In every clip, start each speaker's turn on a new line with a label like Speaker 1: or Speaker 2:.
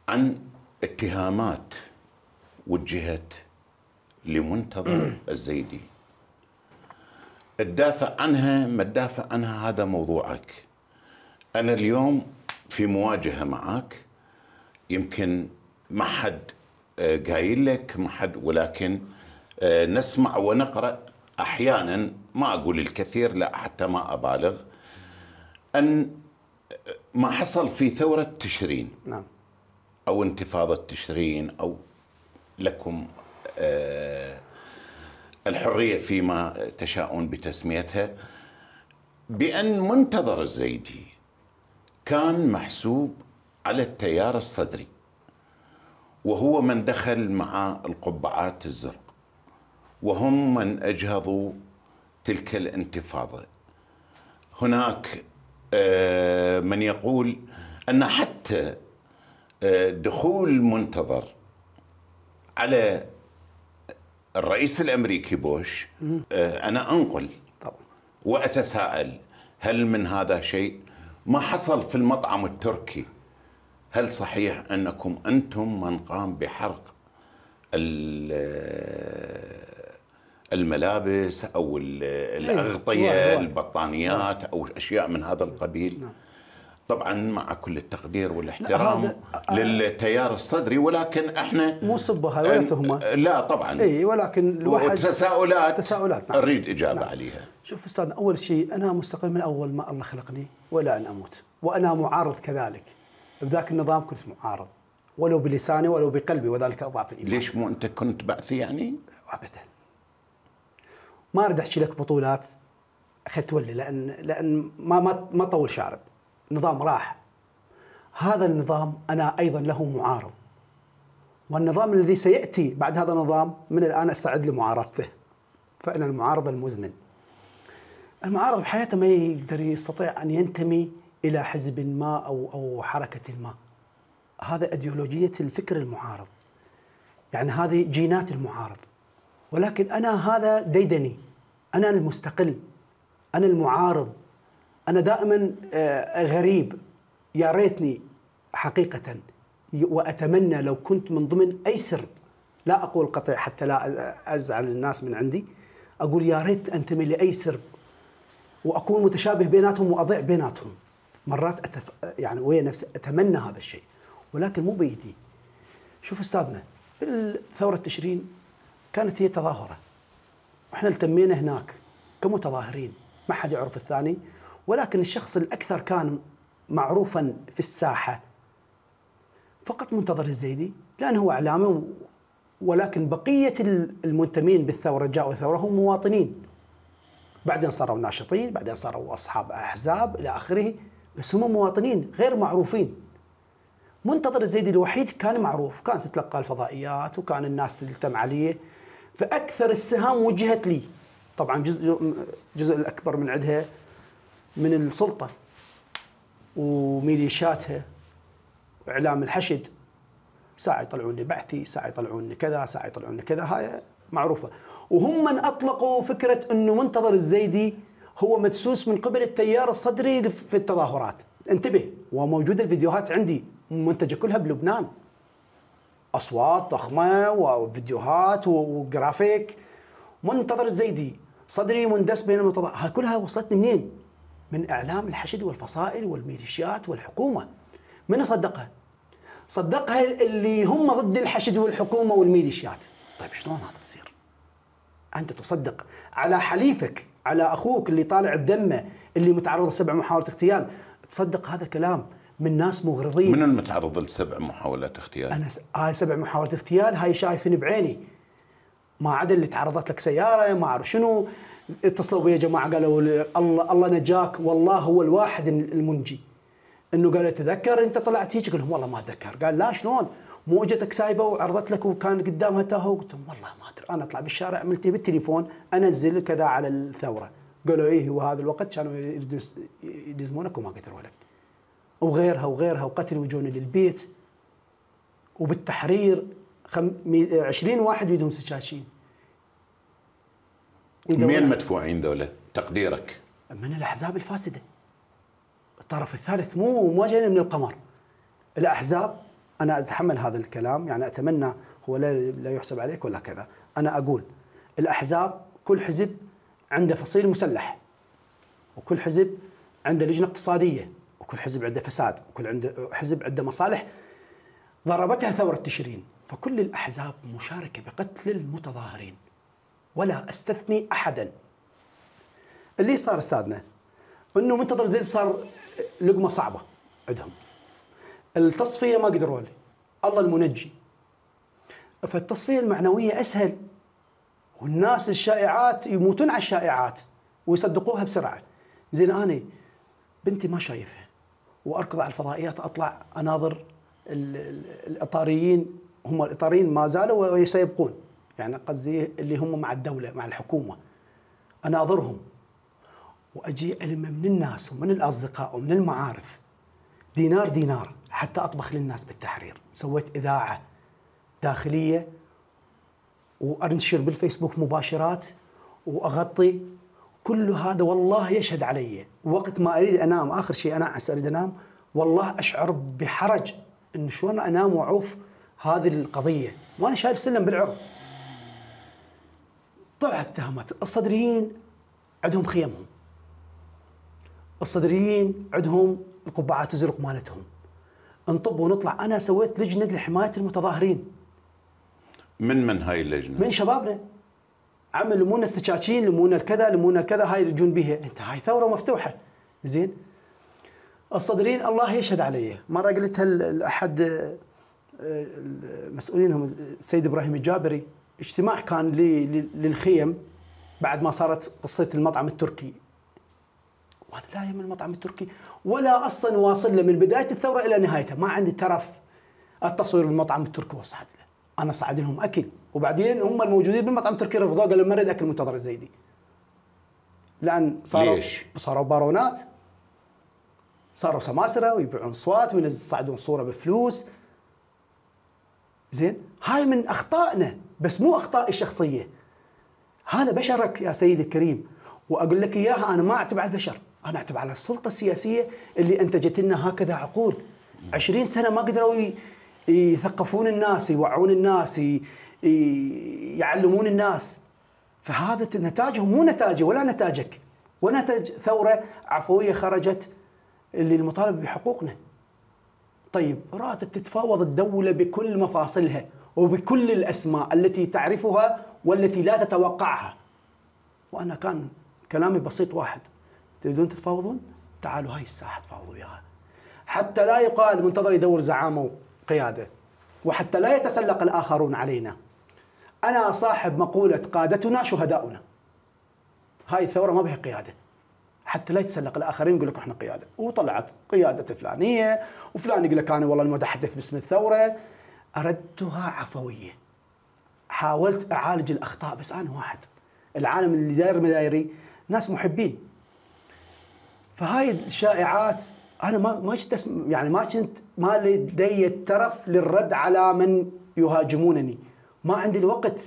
Speaker 1: عن اتهامات وجهت لمنتظر الزيدي. تدافع عنها ما تدافع عنها هذا موضوعك. أنا اليوم في مواجهة معك، يمكن ما حد قايل لك، ما حد، ولكن نسمع ونقرأ أحيانا، ما أقول الكثير لا حتى ما أبالغ، أن ما حصل في ثورة تشرين،
Speaker 2: نعم،
Speaker 1: أو انتفاضة تشرين، أو لكم الحرية فيما تشاءون بتسميتها، بأن منتظر الزيدي كان محسوب على التيار الصدري، وهو من دخل مع القبعات الزرق، وهم من أجهضوا تلك الانتفاضة. هناك من يقول أن حتى دخول منتظر على الرئيس الأمريكي بوش، أنا أنقل
Speaker 2: طبعا
Speaker 1: وأتساءل، هل من هذا شيء؟ ما حصل في المطعم التركي، هل صحيح أنكم أنتم من قام بحرق الملابس أو الأغطية، البطانيات، أو أشياء من هذا القبيل؟ طبعا مع كل التقدير والاحترام للتيار الصدري، ولكن احنا
Speaker 2: مو صبه هاي ولا تهمه.
Speaker 1: لا طبعا،
Speaker 2: اي، ولكن الواحد
Speaker 1: تساؤلات
Speaker 2: نعم.
Speaker 1: اريد اجابه عليها.
Speaker 2: شوف استاذ، اول شيء انا مستقل من اول ما الله خلقني ولا ان اموت، وانا معارض كذلك. بذاك النظام كنت معارض، ولو بلساني ولو بقلبي، وذلك اضعف الايمان.
Speaker 1: ليش مو انت كنت بعثي يعني؟
Speaker 2: ابدا. ما اريد احكي لك بطولات اخذت ولي، لان ما طول شارب. نظام راح، هذا النظام أنا أيضا له معارض، والنظام الذي سيأتي بعد هذا النظام من الآن أستعد لمعارضته. فأنا المعارض المزمن، المعارض بحياته ما يقدر يستطيع أن ينتمي إلى حزب ما أو حركة ما. هذا أيديولوجية الفكر المعارض، يعني هذه جينات المعارض. ولكن أنا هذا ديدني، أنا المستقل، أنا المعارض، أنا دائما غريب. يا ريتني حقيقة، وأتمنى لو كنت من ضمن أي سرب، لا أقول قطع حتى لا أزعل الناس من عندي، أقول يا ريت أنتمي لأي سرب وأكون متشابه بيناتهم وأضيع بيناتهم. مرات يعني ويا نفسي أتمنى هذا الشيء، ولكن مو بيدي. شوف أستاذنا، ثورة تشرين كانت هي تظاهرة، وإحنا التمينا هناك كمتظاهرين، ما حد يعرف الثاني. ولكن الشخص الأكثر كان معروفا في الساحة فقط منتظر الزيدي، لأنه هو إعلامي، ولكن بقية المنتمين بالثورة جاءوا الثورة هم مواطنين، بعدين صاروا ناشطين، بعدين صاروا أصحاب أحزاب إلى آخره، بس هم مواطنين غير معروفين. منتظر الزيدي الوحيد كان معروف، كانت تتلقى الفضائيات وكان الناس تلتم عليه، فأكثر السهام وجهت لي. طبعا جزء الأكبر من عندها من السلطة وميليشياتها وإعلام الحشد، ساعة يطلعون لي بعثي، ساعة يطلعون لي كذا، ساعة يطلعون لي كذا، هاي معروفة. وهم من أطلقوا فكرة أنه منتظر الزيدي هو مدسوس من قبل التيار الصدري في التظاهرات. انتبه، وموجودة الفيديوهات عندي منتجة كلها بلبنان، أصوات ضخمة وفيديوهات وجرافيك. منتظر الزيدي صدري مندس بين المتظاهرين، هاي كلها وصلتني منين؟ من إعلام الحشد والفصائل والميليشيات والحكومة. من صدقها؟ صدقها اللي هم ضد الحشد والحكومة والميليشيات. طيب شلون هذا تصير؟ أنت تصدق على حليفك، على أخوك اللي طالع بدمه، اللي متعرض ل7 محاولة اغتيال، تصدق هذا الكلام من ناس مغرضين؟
Speaker 1: من المتعرض ل7 محاولات اغتيال؟
Speaker 2: أنا هاي 7 محاولات اغتيال هاي شايفين بعيني، ما عدا اللي تعرضت لك سيارة ما أعرف شنو. اتصلوا بي يا جماعة قالوا الله نجاك، والله هو الواحد المنجي. انه قال تذكر انت طلعت هيك؟ قال لهم والله ما اتذكر. قال لا شلون؟ مو اجتك سايبه وعرضت لك وكان قدامها تاهو؟ قلت لهم والله ما ادري، انا اطلع بالشارع عملت بالتليفون انزل كذا على الثوره. قالوا ايه هو هذا الوقت كانوا يلزمونك وما قدروا لك، وغيرها وغيرها، وقتلوا وجوني للبيت، وبالتحرير 20 واحد بيدهم سكاكين.
Speaker 1: مين مدفوعين ذولا تقديرك؟
Speaker 2: من الأحزاب الفاسدة. الطرف الثالث مو جايين من القمر. الأحزاب انا اتحمل هذا الكلام، يعني اتمنى هو لا يحسب عليك ولا كذا. انا اقول الاحزاب كل حزب عنده فصيل مسلح، وكل حزب عنده لجنه اقتصاديه، وكل حزب عنده فساد، وكل حزب عنده مصالح ضربتها ثوره تشرين. فكل الاحزاب مشاركه بقتل المتظاهرين ولا استثني احدا. اللي صار استاذنا انه منتظر زيد صار لقمه صعبه عندهم. التصفيه ما قدروا لي، الله المنجي. فالتصفيه المعنويه اسهل، والناس الشائعات يموتون على الشائعات ويصدقوها بسرعه. زين انا بنتي ما شايفها واركض على الفضائيات، اطلع اناظر الاطاريين، هم الاطاريين ما زالوا وسيبقون، يعني قصدي اللي هم مع الدوله مع الحكومه، اناظرهم واجي الم من الناس ومن الاصدقاء ومن المعارف دينار دينار حتى اطبخ للناس بالتحرير. سويت اذاعه داخليه وانشر بالفيسبوك مباشرات واغطي كل هذا، والله يشهد علي. وقت ما اريد انام اخر شيء انعس اريد انام، والله اشعر بحرج انه شلون انام واعوف هذه القضيه وانا شايل سلم بالعرض. طلعت اتهامات. الصدريين عندهم خيمهم، الصدريين عندهم القبعات الزرق مالتهم، نطب ونطلع. انا سويت لجنه لحمايه المتظاهرين.
Speaker 1: من هاي اللجنه؟
Speaker 2: من شبابنا. عمل لمونا السكاكين، لمونا الكذا، لمونا الكذا، هاي يجون بها. انت هاي ثوره مفتوحه. زين. الصدريين الله يشهد علي، مره قلتها لاحد مسؤولينهم السيد ابراهيم الجابري، اجتماع كان للخيم بعد ما صارت قصه المطعم التركي، وانا لا يهم المطعم التركي ولا اصلا واصل له من بدايه الثوره الى نهايتها، ما عندي ترف التصوير بالمطعم التركي وصعد له. انا صعد لهم اكل، وبعدين هم الموجودين بالمطعم التركي رفضوه، قالوا ما نريد اكل منتظر الزيدي. لان صاروا بارونات، صاروا سماسره ويبيعون اصوات ويصعدون صوره بفلوس. زين، هاي من اخطائنا، بس مو اخطائي الشخصيه. هذا بشرك يا سيدي الكريم، واقول لك اياها، انا ما اعتب على البشر، انا اعتب على السلطه السياسيه اللي انتجت لنا هكذا عقول. 20 سنه ما قدروا يثقفون الناس، يوعون الناس، يعلمون الناس. فهذا نتاجهم مو نتاجي ولا نتاجك، ونتج ثوره عفويه خرجت للمطالبه بحقوقنا. طيب رادت تتفاوض الدوله بكل مفاصلها وبكل الاسماء التي تعرفها والتي لا تتوقعها. وانا كان كلامي بسيط واحد: تريدون تتفاوضون؟ تعالوا هاي الساحه تفاوضوا وياها، حتى لا يقال منتظر يدور زعامه وقياده، وحتى لا يتسلق الاخرون علينا. انا صاحب مقوله قادتنا شهداؤنا. هاي الثوره ما بها قياده، حتى لا يتسلق الاخرين يقول لك احنا قياده. وطلعت قياده فلانيه، وفلان يقول لك انا والله المتحدث باسم الثوره. اردتها عفويه، حاولت اعالج الاخطاء، بس انا واحد. العالم اللي داير مدايري ناس محبين. فهاي الشائعات انا ما كنت يعني ما لدي الترف للرد على من يهاجمونني. ما عندي الوقت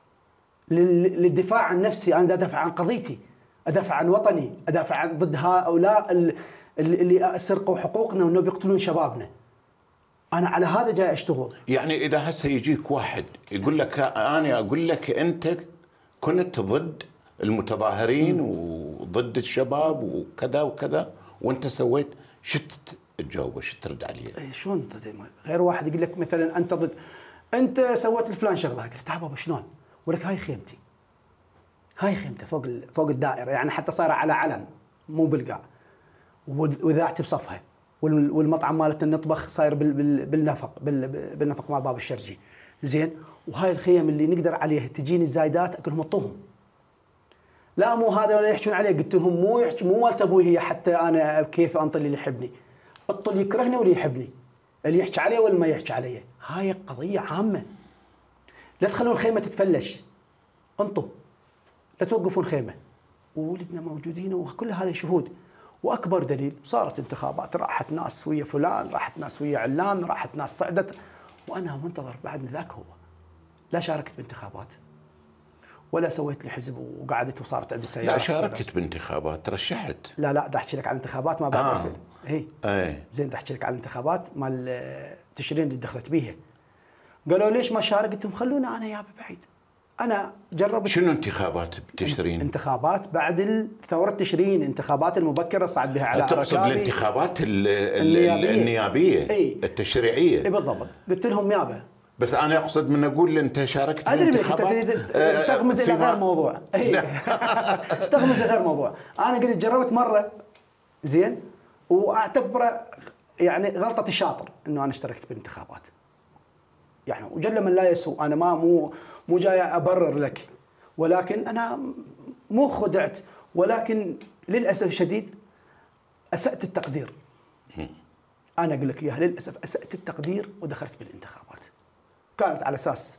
Speaker 2: للدفاع عن نفسي. انا ادافع عن قضيتي، ادافع عن وطني، ادافع عن ضد هؤلاء اللي سرقوا حقوقنا وانه بيقتلون شبابنا. انا على هذا جاي اشتغل.
Speaker 1: يعني اذا هسه يجيك واحد يقول لك انا اقول لك انت كنت ضد المتظاهرين وضد الشباب وكذا وكذا وانت سويت، شو تجاوبه؟ شو ترد عليه؟
Speaker 2: شلون غير واحد يقول لك مثلا انت ضد، انت سويت الفلان شغله، قلت تعال بابا شلون؟ ولك هاي خيمتي، هاي خيمته فوق الدائره، يعني حتى صار على علم مو بالقاع، واذاعتي بصفها، والمطعم مالتنا نطبخ صاير بالنفق مال باب الشرجي. زين، وهاي الخيم اللي نقدر عليها تجيني الزايدات اقول لهم اطوهم. لا مو هذا ولا يحجون عليه، قلت لهم مو مالت ابوي هي، حتى انا كيف انطي اللي يحبني، الطل يكرهني واللي يحبني، اللي يحكي عليه ولا ما يحكي عليه. هاي قضيه عامه، لا تخلون الخيمه تتفلش، انطوا، لا توقفون خيمه. وولدنا موجودين وكل هذا شهود. واكبر دليل صارت انتخابات، راحت ناس ويا فلان، راحت ناس ويا علان، راحت ناس صعدت، وانا منتظر بعد من ذاك. هو لا شاركت بانتخابات ولا سويت لي حزب وقعدت وصارت عندي سياره.
Speaker 1: لا شاركت بانتخابات، ترشحت.
Speaker 2: لا بدي احكي لك عن الانتخابات ما بعد.
Speaker 1: هي
Speaker 2: زين بدي احكي لك عن الانتخابات مال تشرين اللي دخلت بيها. قالوا ليش ما شارك؟ قلت لهم خلونا انا يابا بعيد. انا جربت.
Speaker 1: شنو انتخابات بتشرين؟
Speaker 2: انتخابات بعد ثورة تشرين، انتخابات المبكرة صعد بها على
Speaker 1: تقصد الانتخابات النيابية التشريعية؟
Speaker 2: اي بالضبط. قلت لهم يابا
Speaker 1: بس انا اقصد من اقول انت شاركت
Speaker 2: بالانتخابات. تغمز الى غير موضوع. تغمز غير موضوع. انا قلت جربت مرة زين، واعتبره يعني غلطة الشاطر انه انا اشتركت بالانتخابات. يعني وجل من لا يسوء، انا مو جاي ابرر لك، ولكن انا مو خدعت، ولكن للاسف الشديد اسأت التقدير. انا اقول لك اياها، للاسف اسأت التقدير ودخلت بالانتخابات. كانت على اساس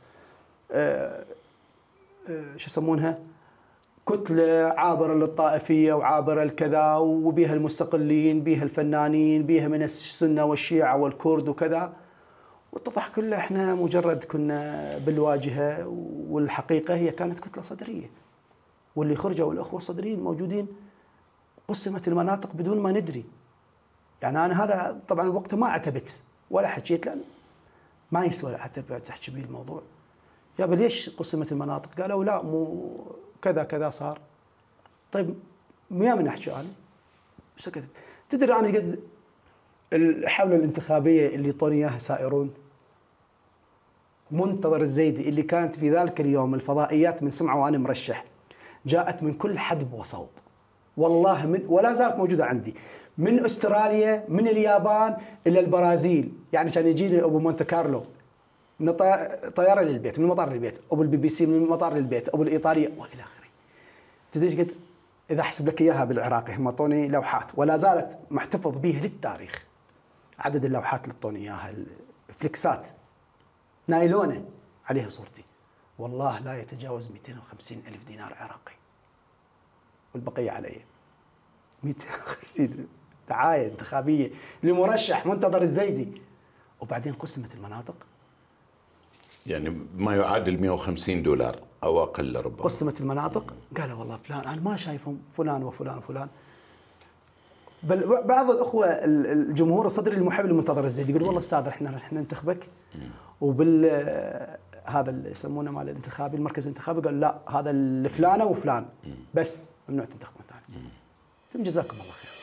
Speaker 2: شو يسمونها، كتله عابره للطائفيه وعابره الكذا، وبيها المستقلين، بيها الفنانين، بيها من السنه والشيعه والكرد وكذا. واتضح كله احنا مجرد كنا بالواجهه، والحقيقه هي كانت كتله صدريه، واللي خرجوا الاخوه الصدريين موجودين. قسمت المناطق بدون ما ندري. يعني انا هذا طبعا وقتها ما عتبت ولا حكيت، لان ما يسوى حتى تحكي به الموضوع. يابا ليش قسمت المناطق؟ قالوا لا مو كذا كذا صار. طيب يا من احكي انا سكتت. تدري انا قد الحمله الانتخابيه اللي يعطوني اياها سائرون، منتظر الزيدي اللي كانت في ذلك اليوم الفضائيات من سمعوا وانا مرشح، جاءت من كل حدب وصوب والله، من ولا زالت موجوده عندي، من استراليا، من اليابان الى البرازيل. يعني كان يجيني ابو مونte كارلو من طياره للبيت، من المطار للبيت، ابو البي بي سي من المطار للبيت، ابو الايطاليه والى اخره. تدري ايش قلت؟ اذا احسب لك اياها بالعراقي، هم اعطوني لوحات ولا زالت محتفظ بها للتاريخ. عدد اللوحات اللي اعطوني اياها فليكسات نايلونه عليها صورتي، والله لا يتجاوز 250 ألف دينار عراقي، والبقيه علي. 250 دعايه انتخابيه لمرشح منتظر الزيدي، وبعدين قسمت المناطق.
Speaker 1: يعني ما يعادل $150 او اقل ربما.
Speaker 2: قسمت المناطق، قالوا والله فلان انا ما شايفهم، فلان وفلان وفلان. بل بعض الاخوه الجمهور الصدري المحب للمنتظر الزيدي يقول والله استاذ احنا ننتخبك، وبال هذا اللي يسمونه مال الانتخابي المركز الانتخابي قال لا هذا الفلانه وفلان بس ممنوع تنتخبون ثاني. جزاكم الله خير.